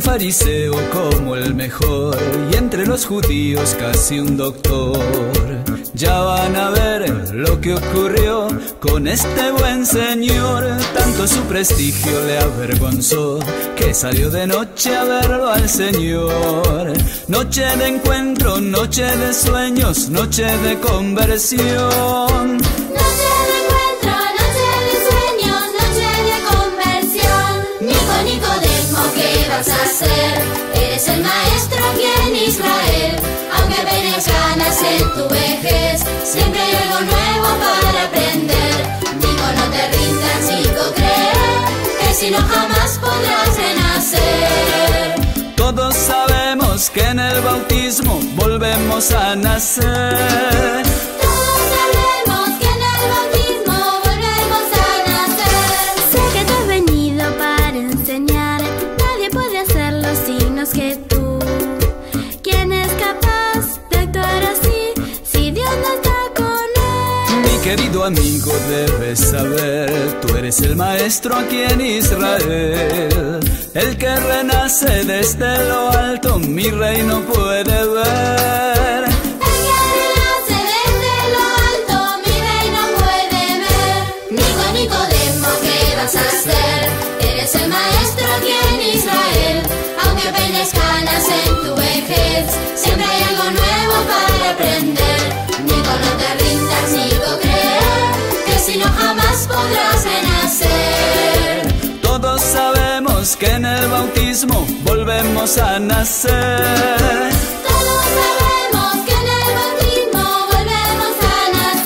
fariseo como el mejor, y entre los judíos casi un doctor. Ya van a ver lo que ocurrió con este buen señor. Tanto su prestigio le avergonzó que salió de noche a verlo al Señor. Noche de encuentro, noche de sueños, noche de conversión. Noche de encuentro, noche de sueños, noche de conversión. Nicodemo, ¿qué vas a hacer? Eres el maestro aquí en Israel. Aunque perezcas en tu vejez, siempre hay algo nuevo para aprender. Digo, no te rindas, Nico, cree que si no jamás podrás renacer. Todos sabemos que en el bautismo volvemos a nacer. Todos sabemos que en el bautismo volvemos a nacer. Sé que te has venido para enseñar. Nadie puede hacer los signos que tú. ¿Quién es capaz de actuar así si Dios no está con él? Mi querido amigo, debes saber, tú eres el maestro aquí en Israel. El que renace desde lo alto, mi reino puede ver. El que renace desde lo alto, mi reino puede ver. Nicodemo, ¿qué vas a hacer? Eres el maestro aquí en Israel. Aunque peines canas en tu vejez, siempre hay algo nuevo para aprender. Nico, no te rindas, Nico, cree que si no jamás podrás renacer. Todos sabemos que en el bautismo volvemos a nacer. Todos sabemos que en el bautismo volvemos a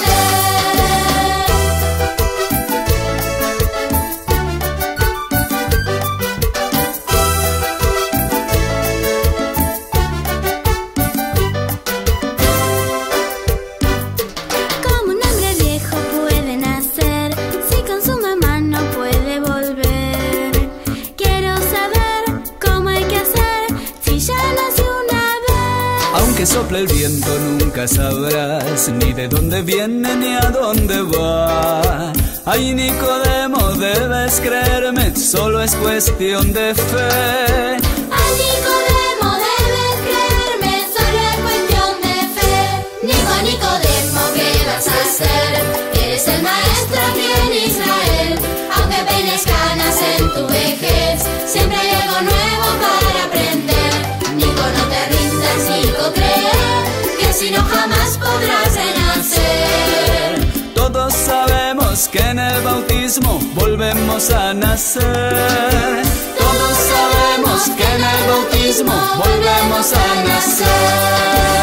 Como un hombre viejo puede nacer si con su mamá no puede volver. Quiero saber cómo hay que hacer si ya nació una vez. Aunque sople el viento nunca sabrás ni de dónde viene ni a dónde va. Ay, Nicodemo, debes creerme, solo es cuestión de fe. Ay, Nicodemo, debes creerme, solo es cuestión de fe. Nicodemo, ¿qué vas a hacer? Eres el maestro aquí en Israel. Aunque peines canas en tu vejez, siempre hay algo nuevo para aprender. Nico, no te rindas, Nico, cree que si no jamás podrás renacer. Todos sabemos que en el bautismo volvemos a nacer. Todos sabemos que en el bautismo volvemos a nacer.